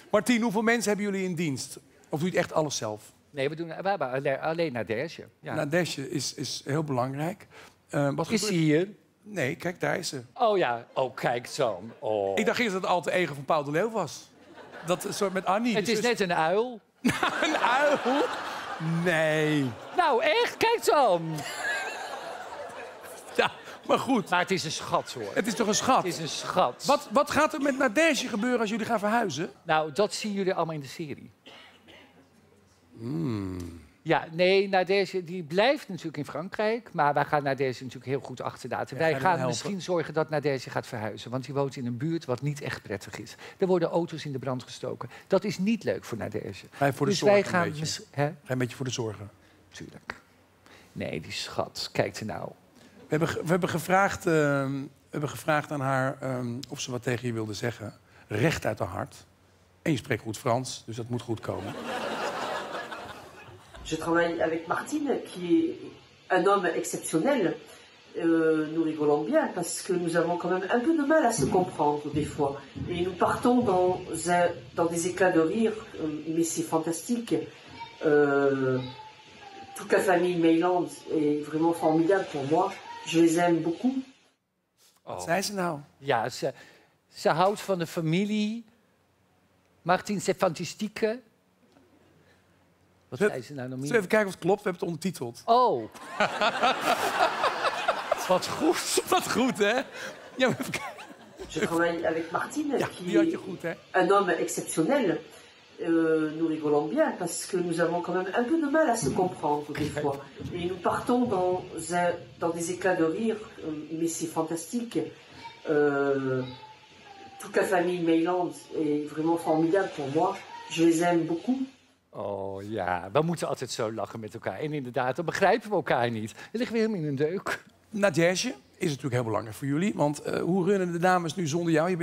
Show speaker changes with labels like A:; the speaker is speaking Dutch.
A: Martien, hoeveel mensen hebben jullie in dienst? Of doe je het echt alles zelf?
B: Nee, we hebben alleen Nadege. Ja.
A: Nadege is heel belangrijk.
B: Is ze hier?
A: Nee, kijk, daar is ze.
B: Oh ja, oh kijk zo. Oh.
A: Ik dacht eerst dat het alter ego van Paul de Leeuw was. Dat soort met Annie.
B: Het is net een uil.
A: Een uil? Nee.
B: Nou, echt? Kijk zo.
A: Ja, maar goed.
B: Maar het is een schat, hoor.
A: Het is toch een schat?
B: Het is een schat.
A: Wat gaat er met Nadege gebeuren als jullie gaan verhuizen?
B: Nou, dat zien jullie allemaal in de serie. Ja, nee, Nadege die blijft natuurlijk in Frankrijk. Maar wij gaan Nadege natuurlijk heel goed achterlaten.
A: Ja,
B: wij gaan misschien zorgen dat Nadege gaat verhuizen. Want die woont in een buurt wat niet echt prettig is. Er worden auto's in de brand gestoken. Dat is niet leuk voor Nadege.
A: Ga je voor de
B: Dus
A: zorgen
B: wij gaan
A: een beetje?
B: Hè?
A: Ga je een beetje voor de zorgen?
B: Tuurlijk. Nee, die schat. Kijk er nou.
A: We hebben gevraagd aan haar of ze wat tegen je wilde zeggen. Recht uit haar hart. En je spreekt goed Frans, dus dat moet goed komen.
C: Je travaille avec Martine, qui est un homme exceptionnel. Nous rigolons bien parce que nous avons quand même un peu de mal à se comprendre des fois. Et nous partons dans des éclats de rire, mais c'est fantastique. Toute la famille Meyland est vraiment formidable pour moi. Je les aime beaucoup.
A: Wat zei ze nou?
B: Ja, ze houdt van de familie. Martin, c'est fantastieke. Wat zei ze nou nog
A: Zullen we
B: meer?
A: even kijken of het klopt? We hebben het ondertiteld.
B: Oh. Wat goed.
A: Wat goed, hè? Ja, maar even kijken.
C: Je travaille avec Martine,
A: Ja,
C: qui
A: die had je
C: est
A: goed, hè?
C: un homme exceptionnel. Nous rigolons bien parce que nous avons quand même un peu de mal à se comprendre des fois. Et nous partons dans des éclats de rire, mais c'est fantastique. Toute la famille Meyland est vraiment formidable pour moi. Je les aime beaucoup.
B: Oh ja, we moeten altijd zo lachen met elkaar. En inderdaad, dan begrijpen we elkaar niet. Dan liggen we helemaal in een deuk.
A: Nadege is natuurlijk heel belangrijk voor jullie. Want hoe runnen de dames nu zonder jou?